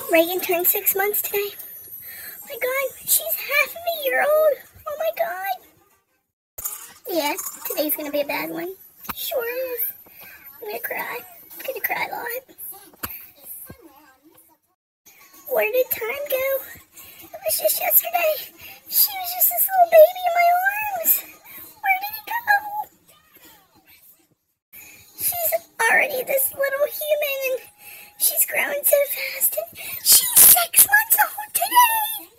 Reagan turned 6 months today. Oh my god, she's half of a year old. Oh my god. Yeah, today's gonna be a bad one. Sure is. I'm gonna cry. I'm gonna cry a lot. Where did time go? It was just yesterday. She was just this little baby in my arms. Where did it go? She's already this little human and she's growing so fast and she's 6 months old today.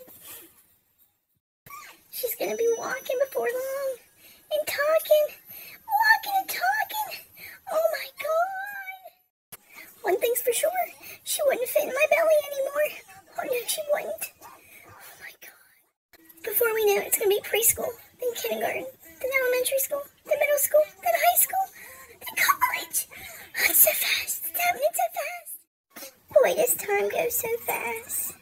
She's gonna be walking before long and talking, walking and talking. Oh my god. One thing's for sure, she wouldn't fit in my belly anymore. Oh no, she wouldn't. Oh my god. Before we know it, it's gonna be preschool, then kindergarten, then elementary school, then middle school, then high school, then college. It's so fast. It's happening so fast. Boy, does time go so fast.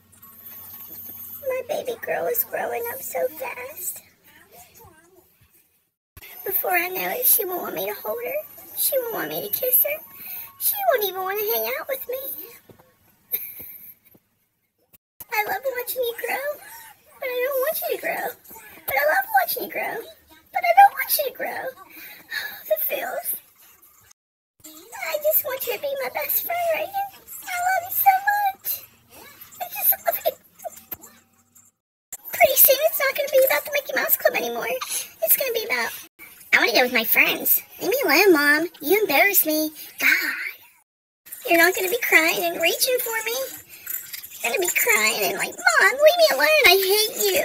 My baby girl is growing up so fast. Before I know it, she won't want me to hold her. She won't want me to kiss her. She won't even want to hang out with me. I love watching you grow, but I don't want you to grow. But I love watching you grow, but I don't want you to grow. Oh, the feels. I just want you to be my best friend, Reagan. I love you so much. I just love it. Pretty soon it's not going to be about the Mickey Mouse Club anymore. It's going to be about, I want to go with my friends. Leave me alone, Mom. You embarrass me. God. You're not going to be crying and reaching for me. You're going to be crying and like, Mom, leave me alone. I hate you.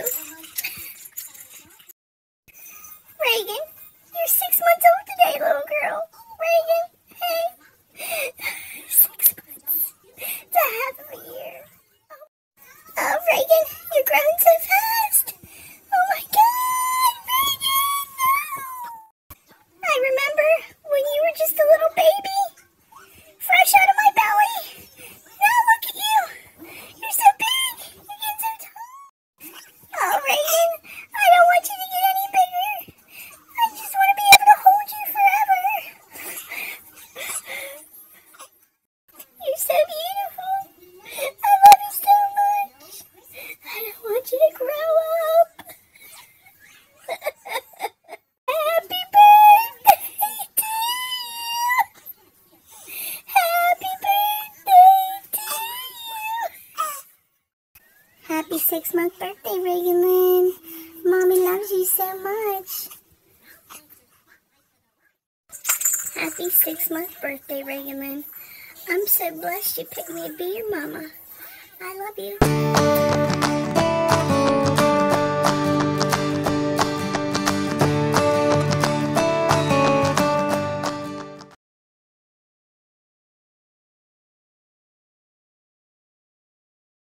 Reagan, you're 6 months old today, little girl. Reagan, hey. 6 months. It's a half of a year. Oh, Reagan, you're growing so fast. Oh my god, Reagan, no. I remember when you were just a little baby, fresh out of my belly. Now look at you. You're so big. You're getting so tall. Oh, Reagan, I don't want you to get any bigger. I just want to be able to hold you forever. You're so beautiful. I love you so much. I don't want you to grow up. Happy birthday to you. Happy birthday to you. Happy 6-month birthday, Reagan Lynn. Mommy loves you so much. Happy 6-month birthday, Reagan Lynn. I'm so blessed you picked me to be your mama. I love you.